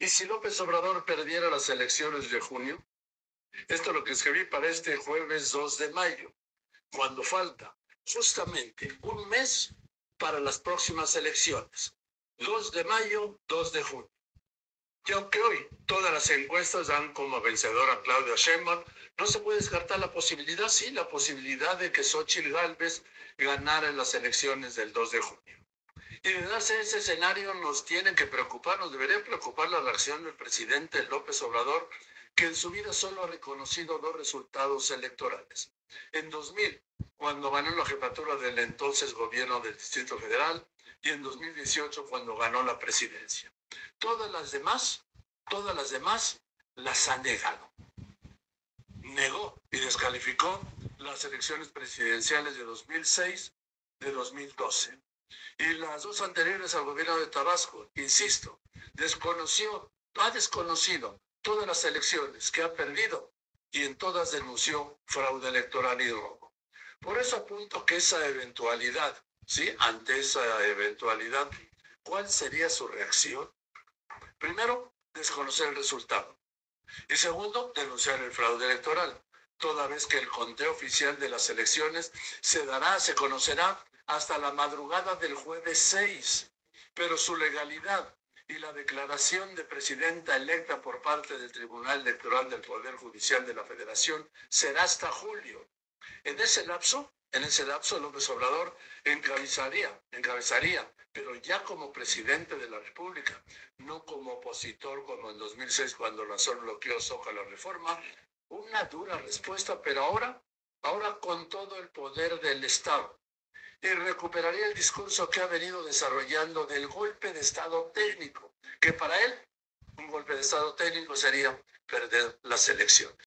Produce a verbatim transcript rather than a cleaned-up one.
¿Y si López Obrador perdiera las elecciones de junio? Esto es lo que escribí para este jueves dos de mayo, cuando falta justamente un mes para las próximas elecciones. dos de mayo, dos de junio. Y aunque hoy todas las encuestas dan como vencedora a Claudia Sheinbaum, no se puede descartar la posibilidad, sí, la posibilidad de que Xóchitl Gálvez ganara en las elecciones del dos de junio. Y de darse ese escenario nos tienen que preocupar, nos debería preocupar la reacción del presidente López Obrador, que en su vida solo ha reconocido dos resultados electorales. En dos mil, cuando ganó la jefatura del entonces gobierno del Distrito Federal, y en dos mil dieciocho, cuando ganó la presidencia. Todas las demás, todas las demás las ha negado. Negó y descalificó las elecciones presidenciales de dos mil seis, de dos mil doce. Y las dos anteriores al gobierno de Tabasco, insisto, desconoció, ha desconocido todas las elecciones que ha perdido y en todas denunció fraude electoral y robo. Por eso apunto que esa eventualidad, ¿sí? Ante esa eventualidad, ¿cuál sería su reacción? Primero, desconocer el resultado. Y segundo, denunciar el fraude electoral, toda vez que el conteo oficial de las elecciones se dará, se conocerá hasta la madrugada del jueves seis, pero su legalidad y la declaración de presidenta electa por parte del Tribunal Electoral del Poder Judicial de la Federación será hasta julio. En ese lapso, en ese lapso López Obrador encabezaría, encabezaría, pero ya como presidente de la República, no como opositor como en dos mil seis cuando Razón bloqueó Zócalo Reforma, una dura respuesta, pero ahora, ahora con todo el poder del Estado. Y recuperaría el discurso que ha venido desarrollando del golpe de Estado técnico, que para él un golpe de Estado técnico sería perder las elecciones.